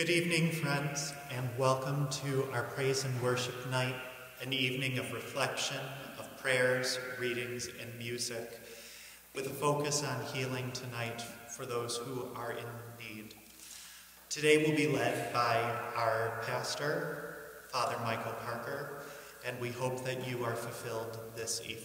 Good evening, friends, and welcome to our praise and worship night, an evening of reflection, of prayers, readings, and music, with a focus on healing tonight for those who are in need. Today we'll be led by our pastor, Father Michael Parker, and we hope that you are fulfilled this evening.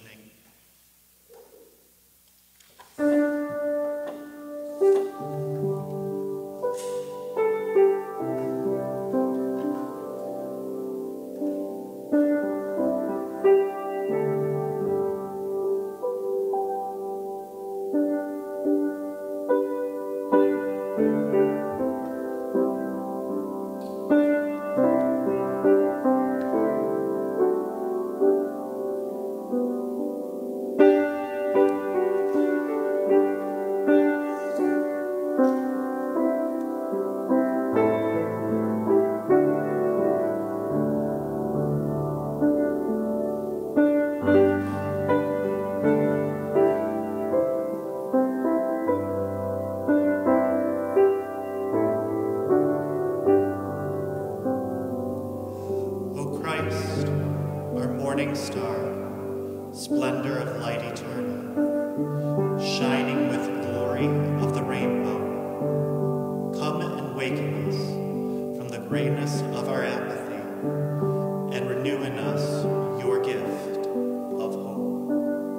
Splendor of light eternal, shining with glory of the rainbow, come and waken us from the grayness of our apathy and renew in us your gift of hope.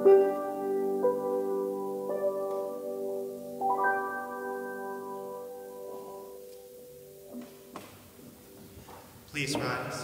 Please rise.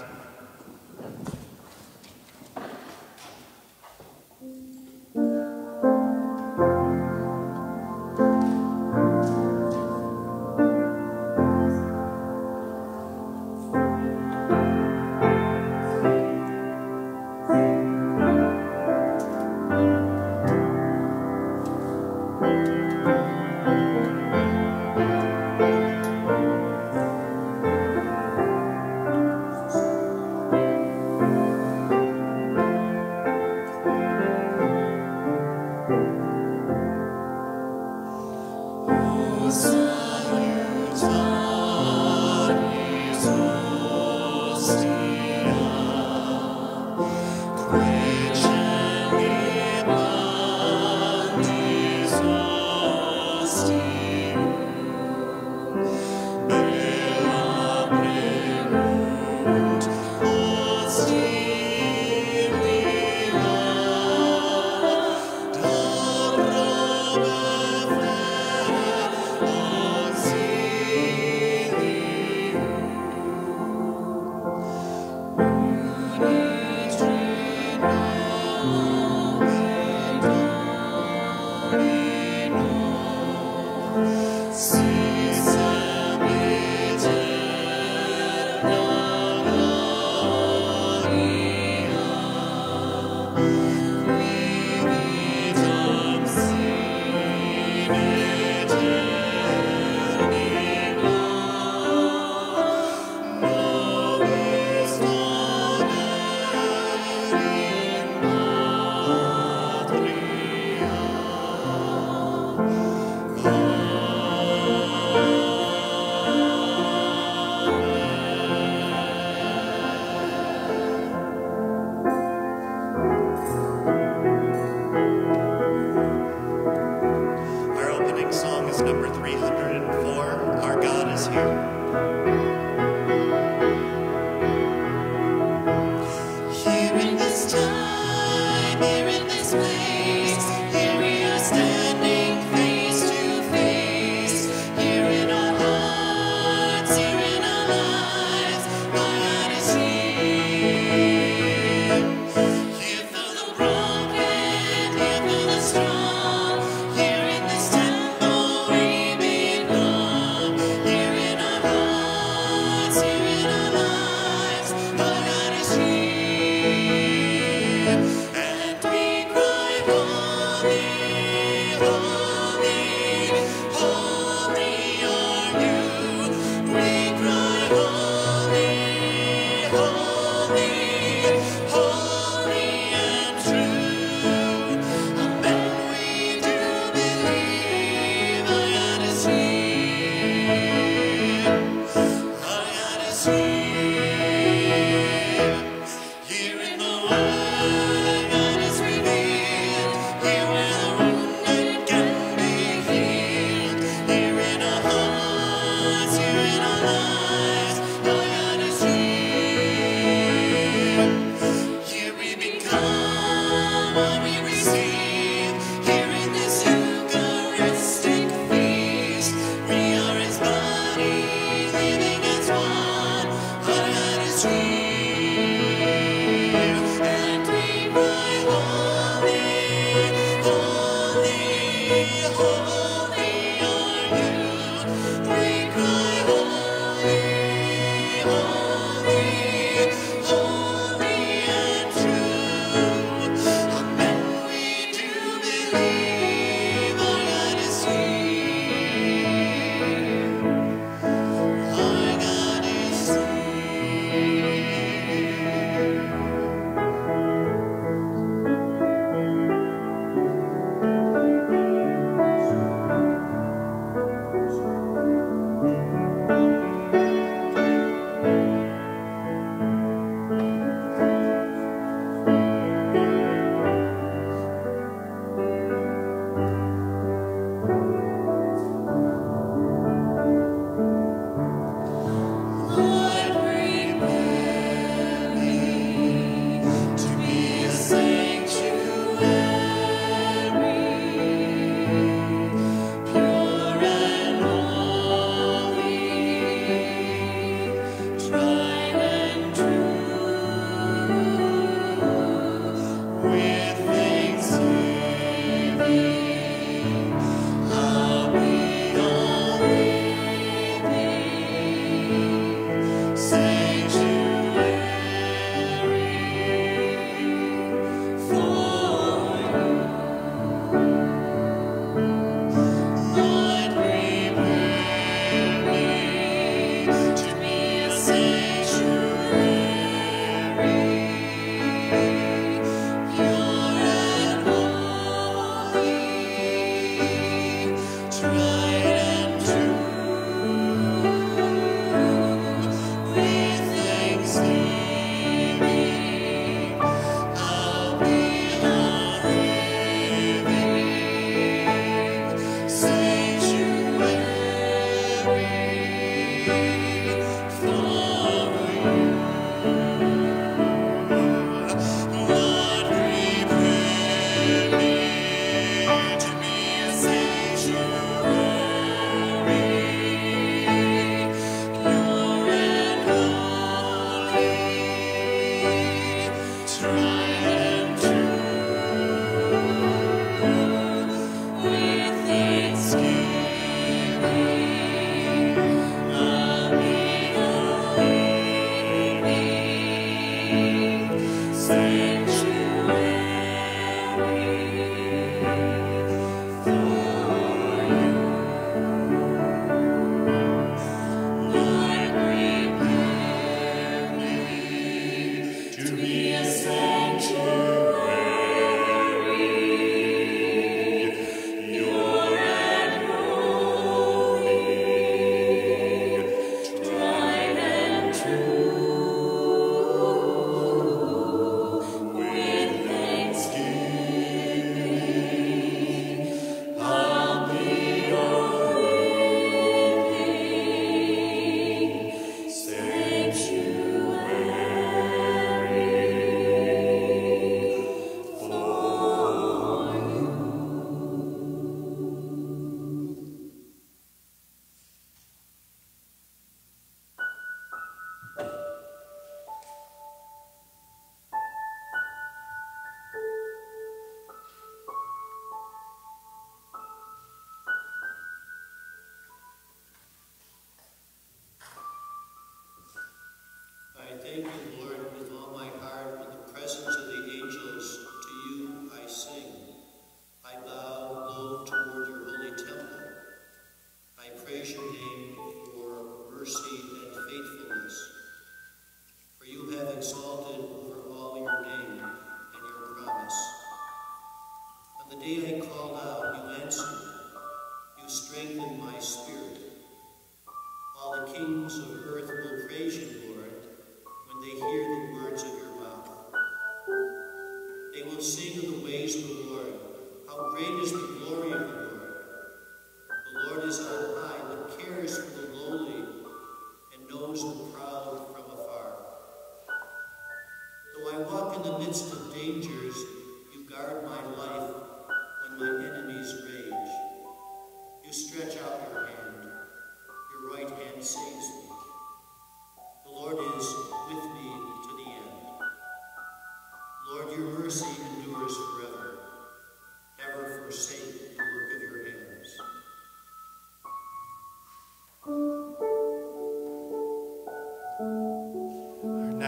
Lord, your mercy endures forever. Ever forsake your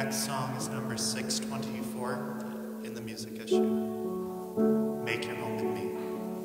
next song is number 624 in the music issue. Make Your Home in Me.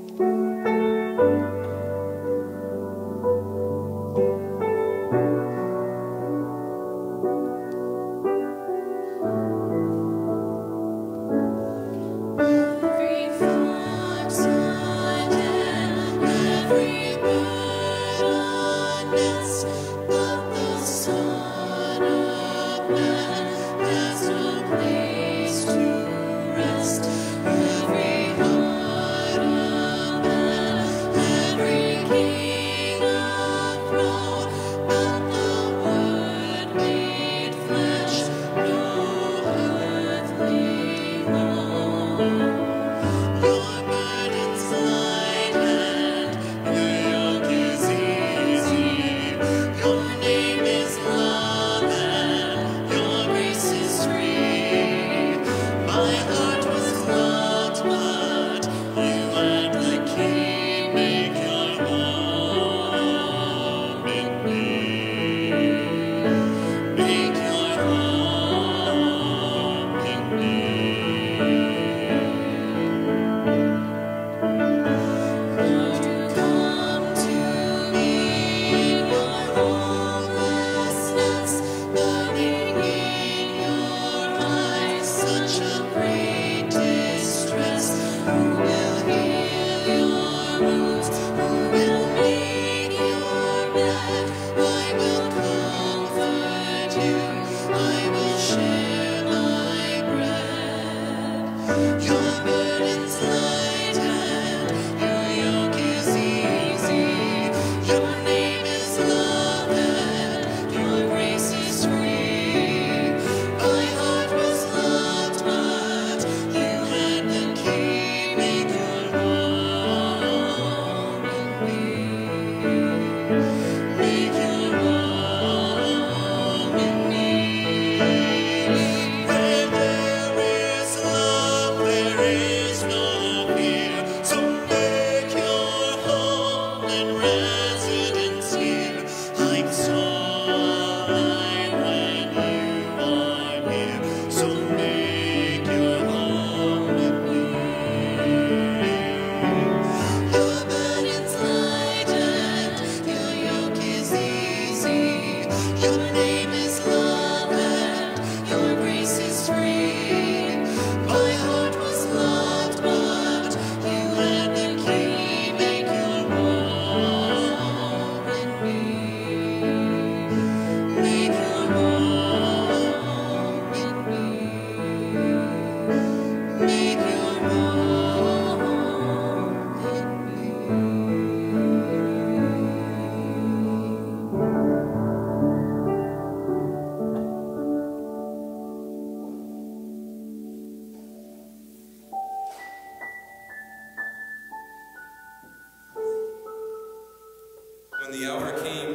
When the hour came,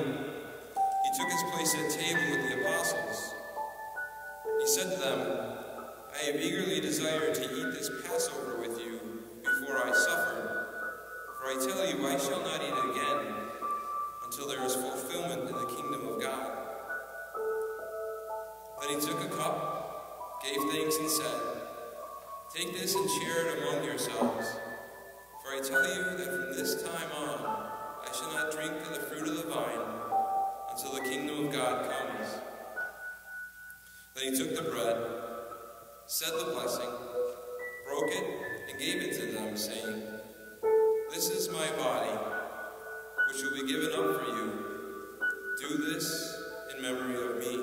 he took his place at table with the apostles. He said to them, I have eagerly desired to eat this Passover with you before I suffer. For I tell you, I shall not eat it again until there is fulfillment in the kingdom of God. Then he took a cup, gave thanks and said, Take this and share it among yourselves. For I tell you that from this time on, I shall not drink of the fruit of the vine until the kingdom of God comes. Then he took the bread, said the blessing, broke it, and gave it to them, saying, This is my body, which will be given up for you. Do this in memory of me.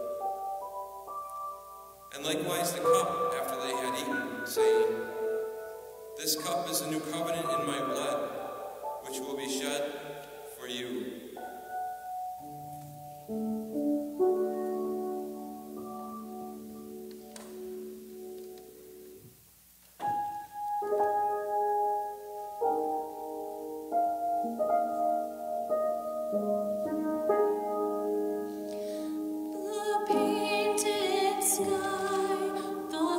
And likewise the cup after they had eaten, saying, This cup is a new covenant in my blood, which will be shed for you. The painted sky, the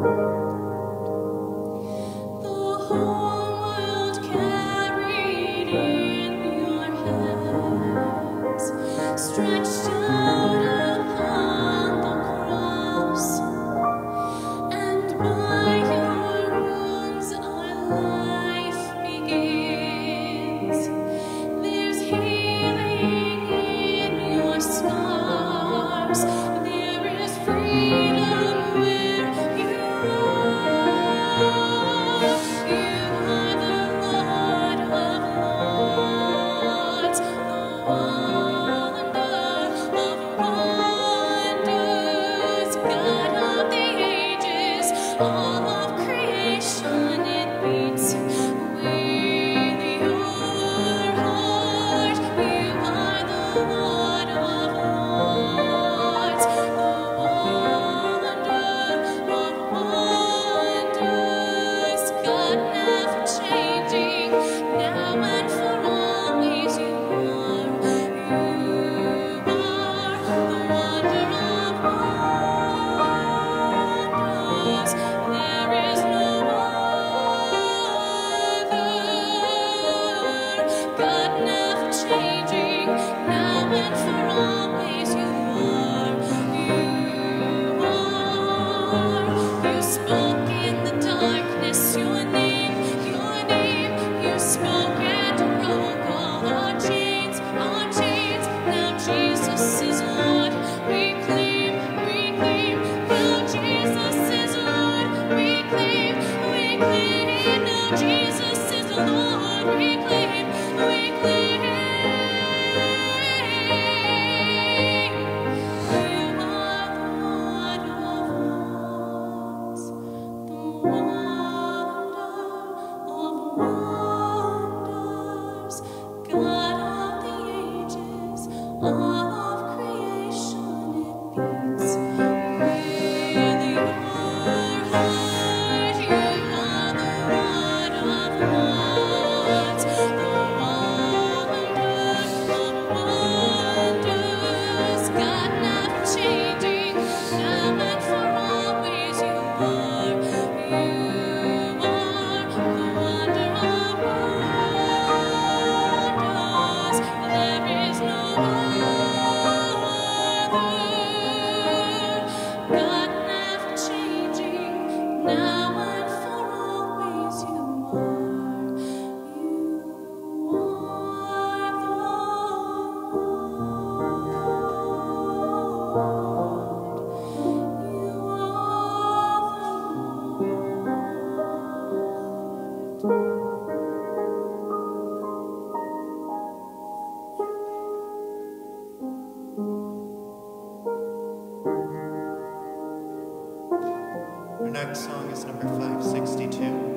Our next song is number 562,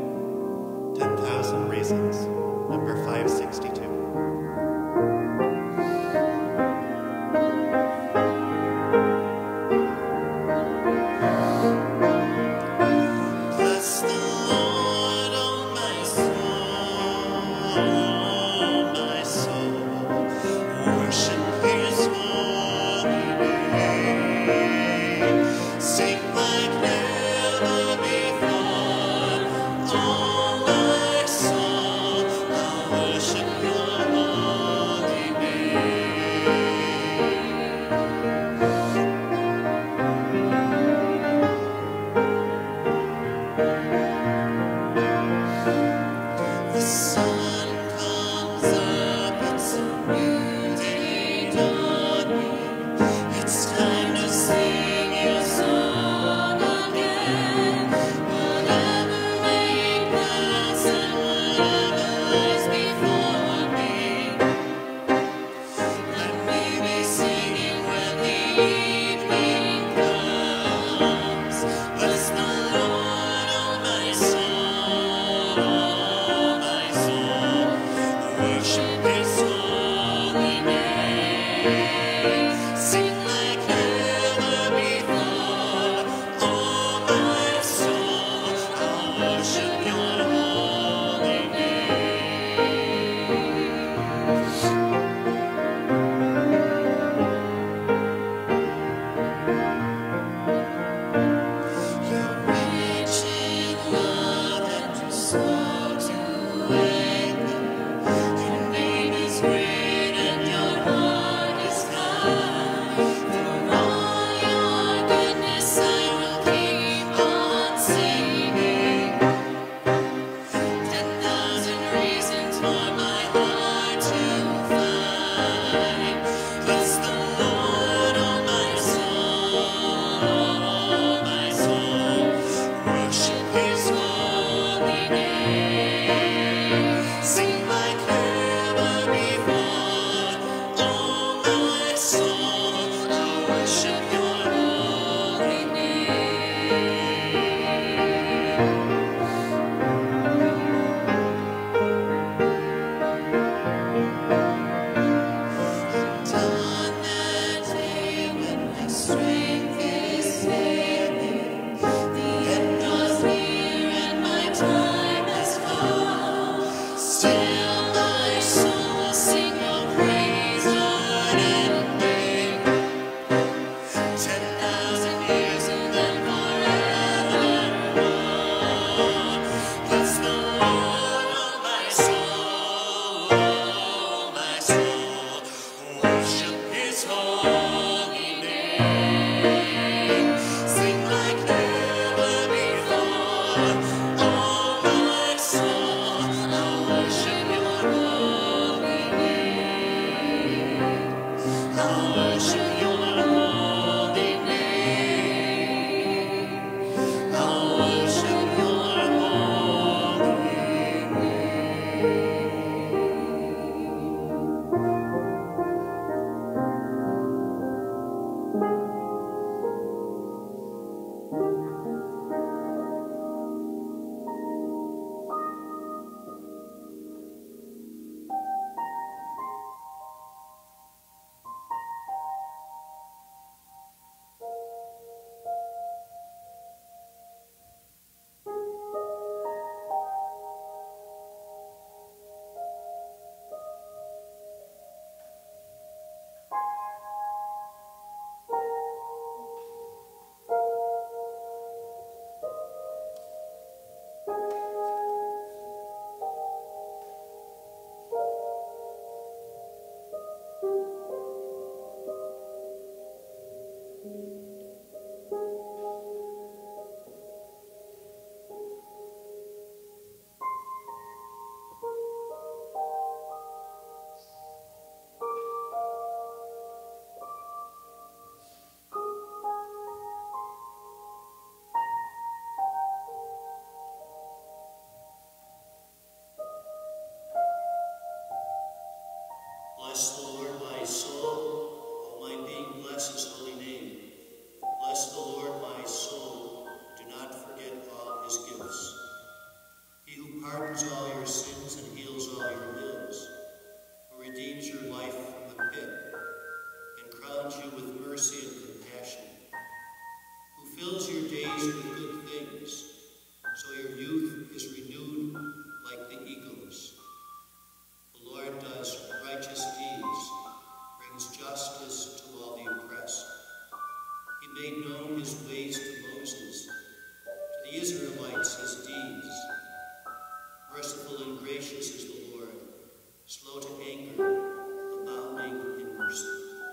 10,000 Reasons, number 562. Worship your pardons all your sins and heals all your ills, who redeems your life from the pit, and crowns you with mercy and compassion, who fills your days with good things, so your youth is renewed like the eagles. The Lord does righteous deeds, brings justice to all the oppressed. He made known his ways to Moses, to the Israelites his deeds. Merciful and gracious is the Lord, slow to anger, abounding in mercy.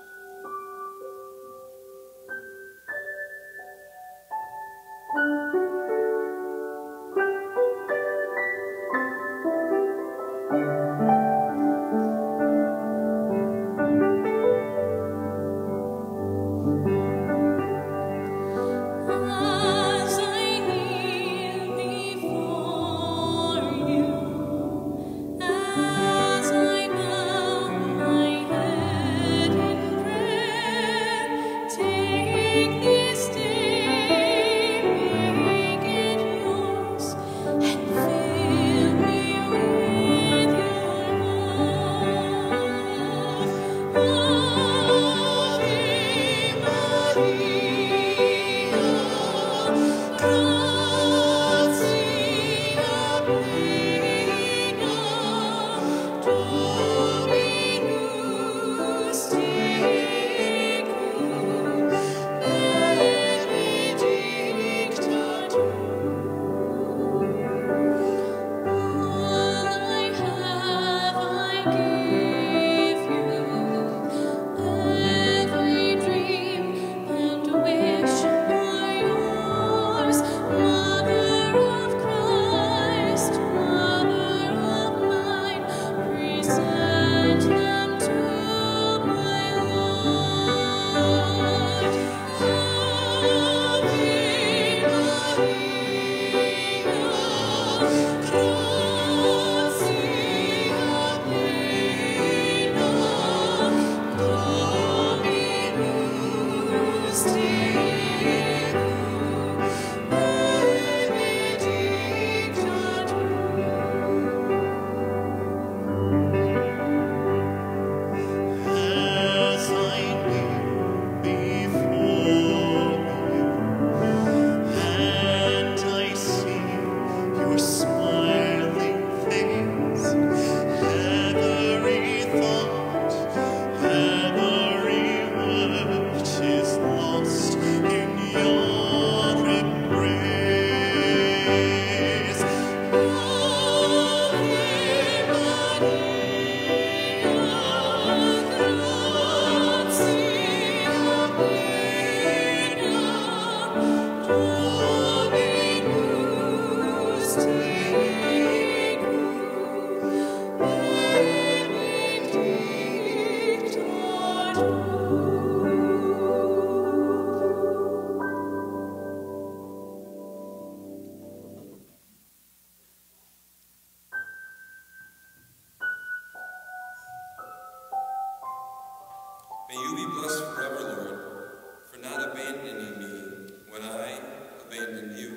May you be blessed forever, Lord, for not abandoning me when I abandoned you.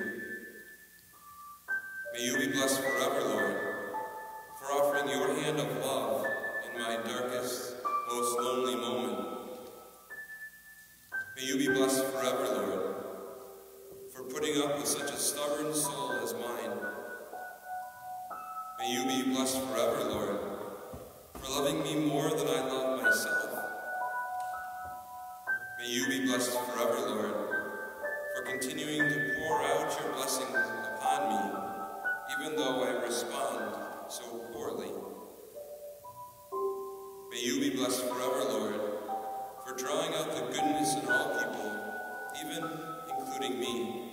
May you be blessed forever, Lord, for offering your hand of love in my darkest, most lonely moment. May you be blessed forever, Lord, for putting up with such a stubborn soul as mine. May you be blessed forever, Lord, for loving me more than I love myself. May you be blessed forever, Lord, for continuing to pour out your blessings upon me, even though I respond so poorly. May you be blessed forever, Lord, for drawing out the goodness in all people, even including me.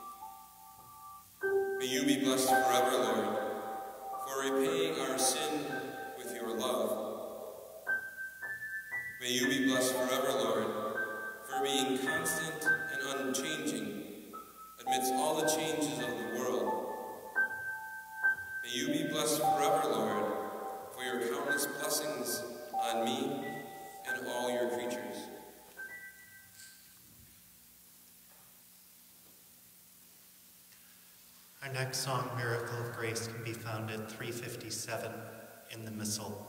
May you be blessed forever, Lord, for repaying our sin with your love. May you be blessed forever, Lord, for being constant and unchanging amidst all the changes of the world. May you be blessed forever, Lord, for your countless blessings on me and all your creatures. Our next song, Miracle of Grace, can be found at 357 in the Missal.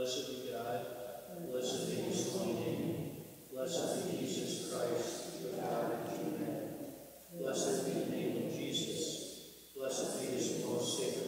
Blessed be God, blessed be his holy name, blessed be Jesus Christ, the God and true man. Blessed be the name of Jesus, blessed be his most sacred